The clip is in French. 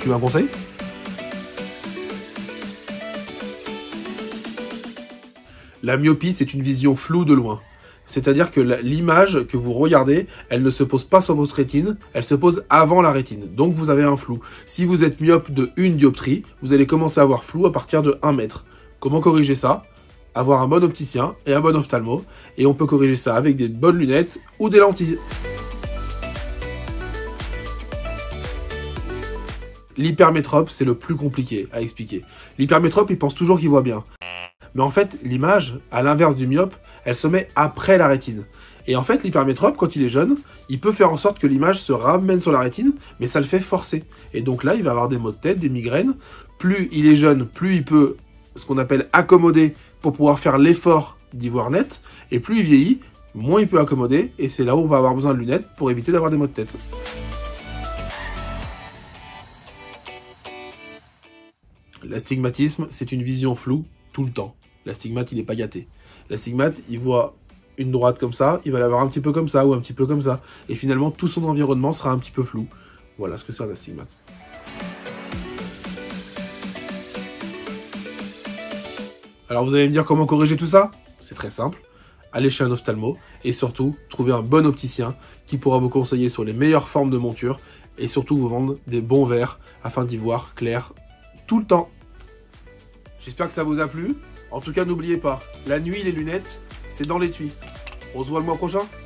Tu veux un conseil? La myopie, c'est une vision floue de loin. C'est-à-dire que l'image que vous regardez, elle ne se pose pas sur votre rétine, elle se pose avant la rétine. Donc vous avez un flou. Si vous êtes myope de 1 dioptrie, vous allez commencer à avoir flou à partir de 1 mètre. Comment corriger ça? Avoir un bon opticien et un bon ophtalmo. Et on peut corriger ça avec des bonnes lunettes ou des lentilles. L'hypermétrope, c'est le plus compliqué à expliquer. L'hypermétrope, il pense toujours qu'il voit bien. Mais en fait, l'image, à l'inverse du myope, elle se met après la rétine. Et en fait, l'hypermétrope, quand il est jeune, il peut faire en sorte que l'image se ramène sur la rétine, mais ça le fait forcer. Et donc là, il va avoir des maux de tête, des migraines. Plus il est jeune, plus il peut, ce qu'on appelle accommoder, pour pouvoir faire l'effort d'y voir net. Et plus il vieillit, moins il peut accommoder. Et c'est là où on va avoir besoin de lunettes pour éviter d'avoir des maux de tête. L'astigmatisme, c'est une vision floue tout le temps. L'astigmate, il n'est pas gâté. L'astigmate, il voit une droite comme ça, il va l'avoir un petit peu comme ça ou un petit peu comme ça. Et finalement, tout son environnement sera un petit peu flou. Voilà ce que c'est un astigmate. Alors vous allez me dire comment corriger tout ça? C'est très simple. Allez chez un ophtalmo et surtout, trouvez un bon opticien qui pourra vous conseiller sur les meilleures formes de monture et surtout vous vendre des bons verres afin d'y voir clair tout le temps. J'espère que ça vous a plu. En tout cas, n'oubliez pas, la nuit, les lunettes, c'est dans l'étui. On se voit le mois prochain.